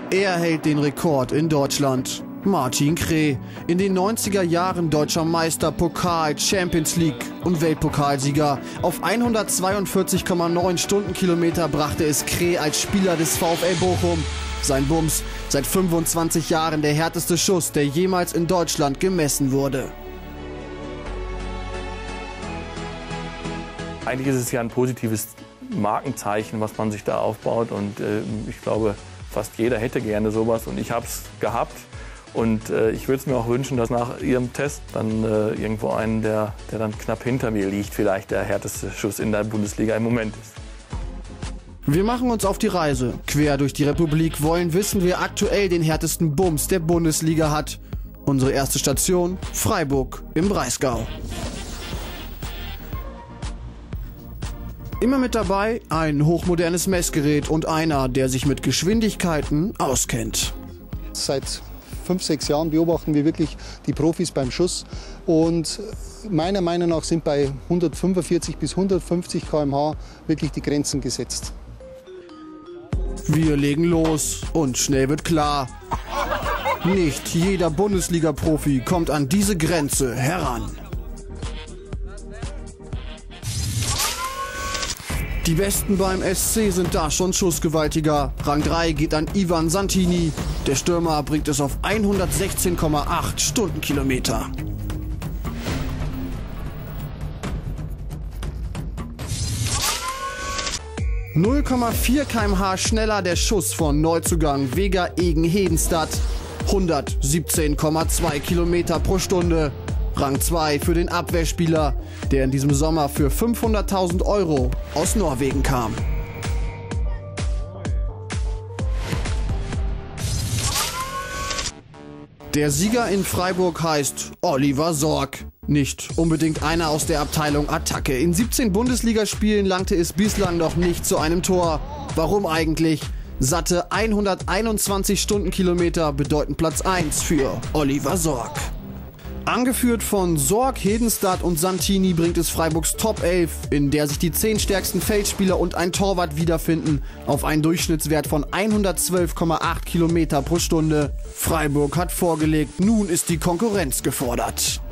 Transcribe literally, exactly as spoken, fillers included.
Er hält den Rekord in Deutschland. Martin Kreh, in den neunziger Jahren deutscher Meister, Pokal, Champions League und Weltpokalsieger. Auf hundertzweiundvierzig Komma neun Stundenkilometer brachte es Kreh als Spieler des VfL Bochum. Sein Bums, seit fünfundzwanzig Jahren der härteste Schuss, der jemals in Deutschland gemessen wurde. Eigentlich ist es ja ein positives Markenzeichen, was man sich da aufbaut, und äh, ich glaube, fast jeder hätte gerne sowas, und ich habe es gehabt. Und äh, ich würde es mir auch wünschen, dass nach Ihrem Test dann äh, irgendwo einen, der, der dann knapp hinter mir liegt, vielleicht der härteste Schuss in der Bundesliga im Moment ist. Wir machen uns auf die Reise. Quer durch die Republik, wollen wissen, wer aktuell den härtesten Bums der Bundesliga hat. Unsere erste Station, Freiburg im Breisgau. Immer mit dabei ein hochmodernes Messgerät und einer, der sich mit Geschwindigkeiten auskennt. Seit fünf, sechs Jahren beobachten wir wirklich die Profis beim Schuss, und meiner Meinung nach sind bei hundertfünfundvierzig bis hundertfünfzig Kilometer pro Stunde wirklich die Grenzen gesetzt. Wir legen los und schnell wird klar, nicht jeder Bundesliga-Profi kommt an diese Grenze heran. Die Besten beim S C sind da schon schussgewaltiger. Rang drei geht an Ivan Santini. Der Stürmer bringt es auf hundertsechzehn Komma acht Stundenkilometer. null Komma vier Kilometer pro Stunde schneller der Schuss von Neuzugang Vega Egen Hedenstad. hundertsiebzehn Komma zwei Kilometer pro Stunde. Rang zwei für den Abwehrspieler, der in diesem Sommer für fünfhunderttausend Euro aus Norwegen kam. Der Sieger in Freiburg heißt Oliver Sorg. Nicht unbedingt einer aus der Abteilung Attacke. In siebzehn Bundesligaspielen langte es bislang noch nicht zu einem Tor. Warum eigentlich? Satte hunderteinundzwanzig Stundenkilometer bedeuten Platz eins für Oliver Sorg. Angeführt von Sorg, Hedenstad und Santini bringt es Freiburgs Top elf, in der sich die zehn stärksten Feldspieler und ein Torwart wiederfinden, auf einen Durchschnittswert von hundertzwölf Komma acht Kilometer pro Stunde. Freiburg hat vorgelegt, nun ist die Konkurrenz gefordert.